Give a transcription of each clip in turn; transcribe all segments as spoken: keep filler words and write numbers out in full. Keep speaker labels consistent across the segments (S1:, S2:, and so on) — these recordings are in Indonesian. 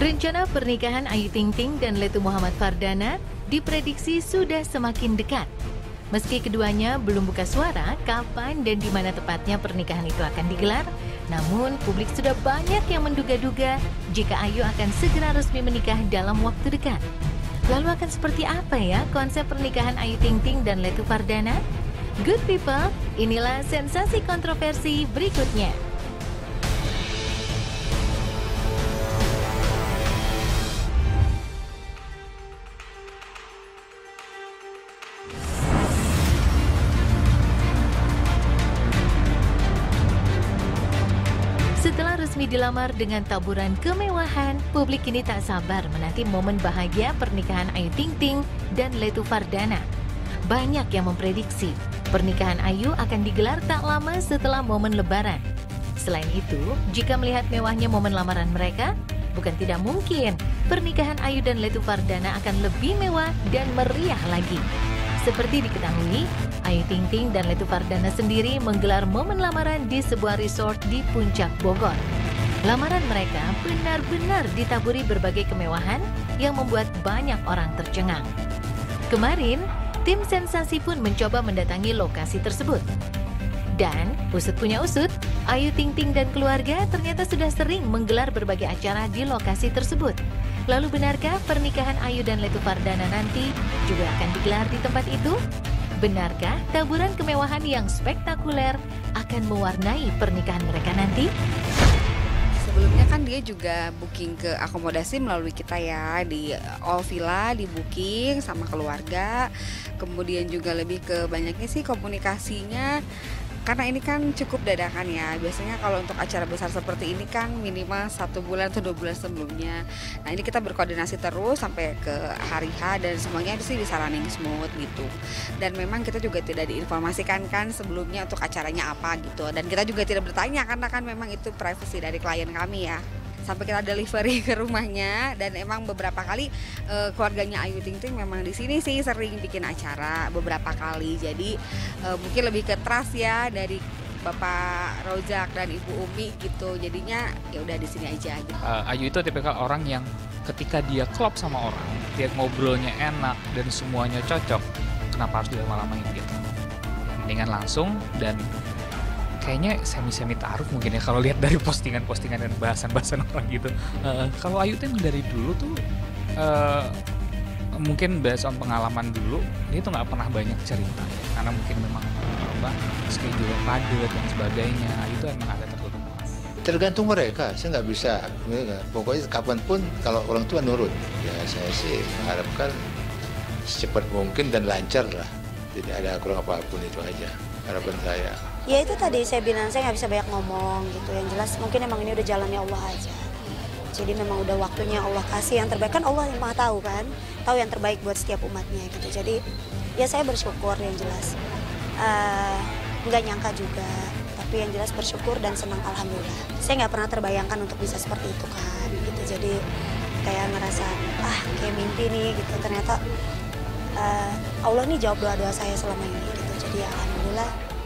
S1: Rencana pernikahan Ayu Ting Ting dan Letu Muhammad Fardana diprediksi sudah semakin dekat. Meski keduanya belum buka suara kapan dan di mana tepatnya pernikahan itu akan digelar, namun publik sudah banyak yang menduga-duga jika Ayu akan segera resmi menikah dalam waktu dekat. Lalu akan seperti apa ya konsep pernikahan Ayu Ting Ting dan Letu Fardana? Good people, inilah sensasi kontroversi berikutnya. Setelah resmi dilamar dengan taburan kemewahan, publik kini tak sabar menanti momen bahagia pernikahan Ayu Ting Ting dan Letu Fardana. Banyak yang memprediksi pernikahan Ayu akan digelar tak lama setelah momen Lebaran. Selain itu, jika melihat mewahnya momen lamaran mereka, bukan tidak mungkin pernikahan Ayu dan Letu Fardana akan lebih mewah dan meriah lagi. Seperti diketahui, Ayu Ting Ting dan Letu Fardana sendiri menggelar momen lamaran di sebuah resort di Puncak Bogor. Lamaran mereka benar-benar ditaburi berbagai kemewahan yang membuat banyak orang tercengang. Kemarin, tim sensasi pun mencoba mendatangi lokasi tersebut. Dan, usut punya usut, Ayu Ting Ting dan keluarga ternyata sudah sering menggelar berbagai acara di lokasi tersebut. Lalu benarkah pernikahan Ayu dan Letu Fardana nanti juga akan digelar di tempat itu? Benarkah taburan kemewahan yang spektakuler akan mewarnai pernikahan mereka nanti?
S2: Sebelumnya kan dia juga booking ke akomodasi melalui kita ya, di All Villa di booking sama keluarga. Kemudian juga lebih ke banyaknya sih komunikasinya. Karena ini kan cukup dadakan ya, biasanya kalau untuk acara besar seperti ini kan minimal satu bulan atau dua bulan sebelumnya. Nah ini kita berkoordinasi terus sampai ke hari H dan semuanya sih bisa running smooth gitu. Dan memang kita juga tidak diinformasikan kan sebelumnya untuk acaranya apa gitu. Dan kita juga tidak bertanya karena kan memang itu privasi dari klien kami ya. Sampai kita delivery ke rumahnya dan emang beberapa kali e, keluarganya Ayu Ting Ting memang di sini sih sering bikin acara beberapa kali. Jadi e, mungkin lebih ke trust ya dari Bapak Rozak dan Ibu Umi gitu. Jadinya ya udah di sini aja gitu.
S3: Uh, Ayu itu tipikal orang yang ketika dia klop sama orang, dia ngobrolnya enak dan semuanya cocok, kenapa harus dilama-lamain gitu. Mendingan langsung dan kayaknya semi-semi taruh mungkin ya kalau lihat dari postingan-postingan dan bahasan-bahasan orang gitu. Uh, kalau Ayu tuh dari dulu tuh uh, mungkin based on pengalaman dulu dia tuh nggak pernah banyak cerita ya. Karena mungkin memang apa schedule padat dan sebagainya. Ayu tuh emang ada tertutup.
S4: Tergantung mereka, saya nggak bisa. Pokoknya kapanpun kalau orang tua nurut, ya saya sih mengharapkan secepat mungkin dan lancar lah. Tidak ada kurang apapun, itu aja harapan saya.
S5: Ya itu tadi saya bilang, saya nggak bisa banyak ngomong gitu. Yang jelas mungkin emang ini udah jalannya Allah aja. Jadi memang udah waktunya Allah kasih yang terbaik, kan Allah yang maha tahu kan. Tahu yang terbaik buat setiap umatnya gitu. Jadi ya saya bersyukur yang jelas. Uh, nggak nyangka juga. Tapi yang jelas bersyukur dan senang alhamdulillah. Saya nggak pernah terbayangkan untuk bisa seperti itu kan gitu. Jadi kayak ngerasa ah kayak mimpi nih gitu. Ternyata uh, Allah nih jawab doa-doa saya selama ini gitu. Jadi ya alhamdulillah.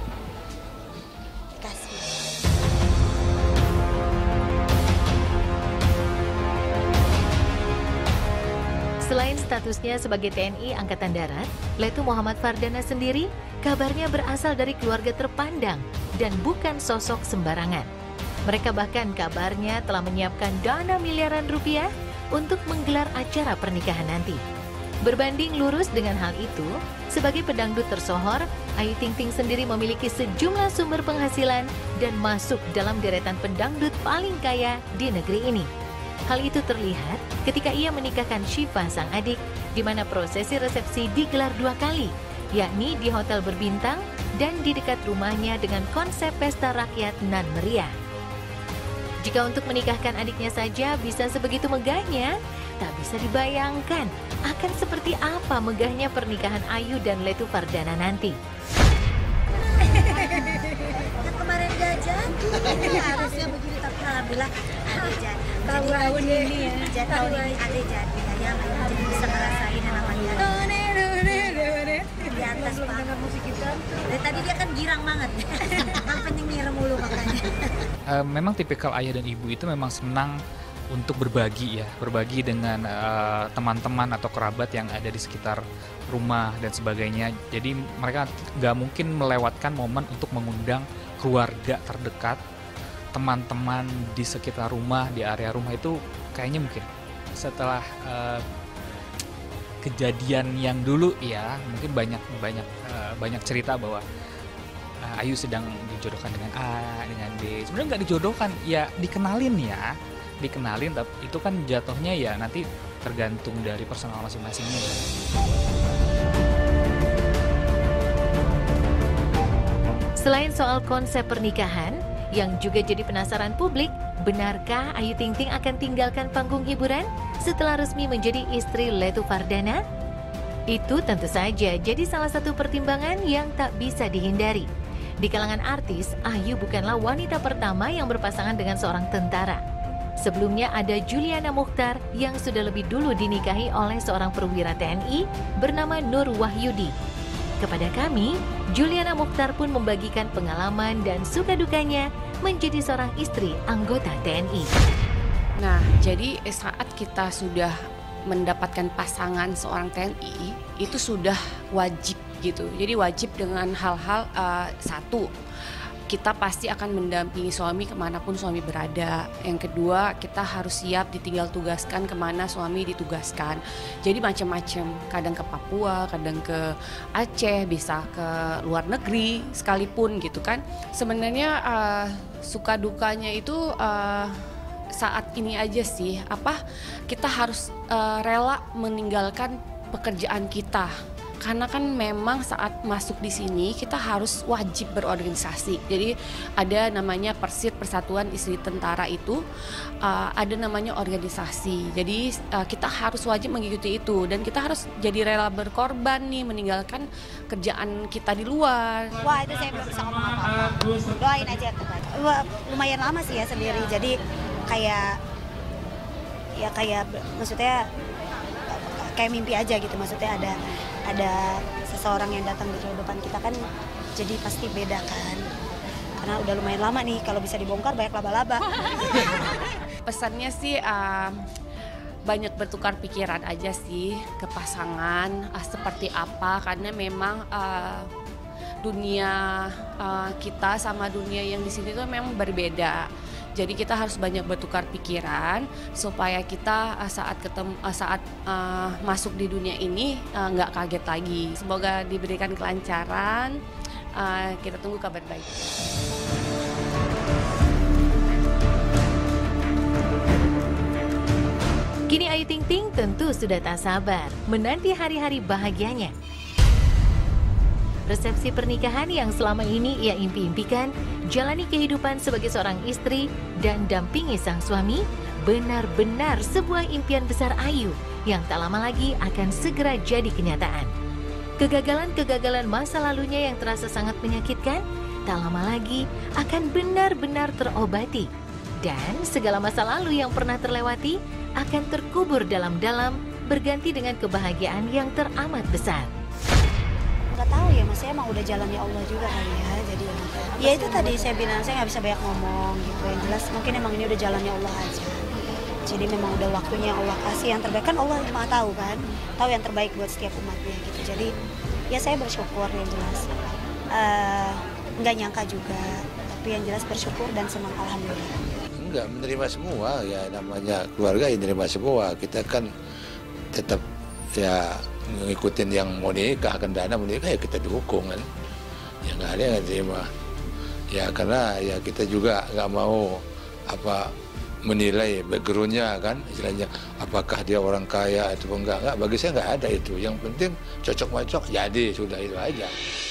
S1: Selain statusnya sebagai T N I Angkatan Darat, Letu Muhammad Fardana sendiri kabarnya berasal dari keluarga terpandang dan bukan sosok sembarangan. Mereka bahkan kabarnya telah menyiapkan dana miliaran rupiah untuk menggelar acara pernikahan nanti. Berbanding lurus dengan hal itu, sebagai pedangdut tersohor, Ayu Ting Ting sendiri memiliki sejumlah sumber penghasilan dan masuk dalam deretan pendangdut paling kaya di negeri ini. Hal itu terlihat ketika ia menikahkan Syifa sang adik, di mana prosesi resepsi digelar dua kali, yakni di hotel berbintang dan di dekat rumahnya dengan konsep pesta rakyat nan meriah. Jika untuk menikahkan adiknya saja bisa sebegitu megahnya, tak bisa dibayangkan akan seperti apa megahnya pernikahan Ayu dan Letu Fardana nanti.
S5: Kemarin jajan, harusnya begini tapi alhamdulillah ada jadi. Jadi tahun ini ya, jadi tahun ini ada jadi. Ya, jadi bisa ngerasain yang namanya di atas panggung. Dari tadi dia kan girang banget, sampai nyengir mulu makanya.
S3: Uh, memang tipikal ayah dan ibu itu memang senang untuk berbagi ya, berbagi dengan eh, teman-teman atau kerabat yang ada di sekitar rumah dan sebagainya. Jadi mereka nggak mungkin melewatkan momen untuk mengundang keluarga terdekat, teman-teman di sekitar rumah, di area rumah itu kayaknya mungkin setelah uh, kejadian yang dulu ya, mungkin banyak banyak uh, banyak cerita bahwa uh, Ayu sedang dijodohkan dengan A, dengan B. Sebenarnya nggak dijodohkan, ya dikenalin ya, dikenalin. Tapi itu kan jatuhnya ya nanti tergantung dari personal masing-masingnya. Ya.
S1: Selain soal konsep pernikahan, yang juga jadi penasaran publik, benarkah Ayu Ting Ting akan tinggalkan panggung hiburan setelah resmi menjadi istri Letu Fardana? Itu tentu saja jadi salah satu pertimbangan yang tak bisa dihindari. Di kalangan artis, Ayu bukanlah wanita pertama yang berpasangan dengan seorang tentara. Sebelumnya ada Juliana Mukhtar yang sudah lebih dulu dinikahi oleh seorang perwira T N I bernama Nur Wahyudi. Kepada kami, Juliana Mukhtar pun membagikan pengalaman dan suka dukanya menjadi seorang istri anggota T N I.
S6: Nah, jadi saat kita sudah mendapatkan pasangan seorang T N I, itu sudah wajib gitu. Jadi wajib dengan hal-hal uh, satu, kita pasti akan mendampingi suami kemanapun suami berada. Yang kedua, kita harus siap ditinggal tugaskan kemana suami ditugaskan. Jadi macam-macam, kadang ke Papua, kadang ke Aceh, bisa ke luar negeri sekalipun gitu kan. Sebenarnya uh, suka dukanya itu uh, saat ini aja sih, apa kita harus uh, rela meninggalkan pekerjaan kita. Karena kan memang saat masuk di sini kita harus wajib berorganisasi. Jadi ada namanya Persit, Persatuan Istri Tentara itu uh, ada namanya organisasi. Jadi uh, kita harus wajib mengikuti itu dan kita harus jadi rela berkorban nih meninggalkan kerjaan kita di luar.
S5: Wah, itu saya belum bisa ngomong apa-apa. Doain aja terbaik. Wah, lumayan lama sih ya sendiri. Jadi kayak ya kayak maksudnya kayak mimpi aja gitu. Maksudnya ada ada seseorang yang datang di kehidupan kita kan, jadi pasti beda kan. Karena udah lumayan lama nih, kalau bisa dibongkar banyak laba-laba.
S6: Pesannya sih uh, banyak bertukar pikiran aja sih ke pasangan uh, seperti apa, karena memang uh, dunia uh, kita sama dunia yang di sini tuh memang berbeda. Jadi kita harus banyak bertukar pikiran supaya kita uh, saat ketemu uh, saat uh, masuk di dunia ini nggak uh, kaget lagi. Semoga diberikan kelancaran. Uh, kita tunggu kabar baik.
S1: Kini Ayu Ting Ting tentu sudah tak sabar menanti hari-hari bahagianya. Resepsi pernikahan yang selama ini ia impi-impikan, jalani kehidupan sebagai seorang istri dan dampingi sang suami, benar-benar sebuah impian besar Ayu yang tak lama lagi akan segera jadi kenyataan. Kegagalan-kegagalan masa lalunya yang terasa sangat menyakitkan, tak lama lagi akan benar-benar terobati. Dan segala masa lalu yang pernah terlewati akan terkubur dalam-dalam, berganti dengan kebahagiaan yang teramat besar.
S5: Nggak tahu ya, mas, saya emang udah jalannya Allah juga kali ya. Jadi ya itu tadi saya bilang, saya nggak bisa banyak ngomong gitu. Yang jelas mungkin emang ini udah jalannya Allah aja. Jadi memang udah waktunya Allah kasih yang terbaik, kan Allah yang maha tahu kan, tahu yang terbaik buat setiap umatnya gitu. Jadi ya saya bersyukur yang jelas. Uh, nggak nyangka juga, tapi yang jelas bersyukur dan senang, alhamdulillah.
S4: Enggak, menerima semua, ya namanya keluarga ya menerima semua. Kita kan tetap ya ngikutin yang mau nikah, akan dana mau nikah ya kita dukung kan. Ya nggak ada yang nggak terima. Ya karena ya kita juga nggak mau apa menilai backgroundnya kan, istilahnya apakah dia orang kaya atau enggak. Enggak, bagi saya nggak ada itu. Yang penting cocok-cocok jadi sudah itu aja.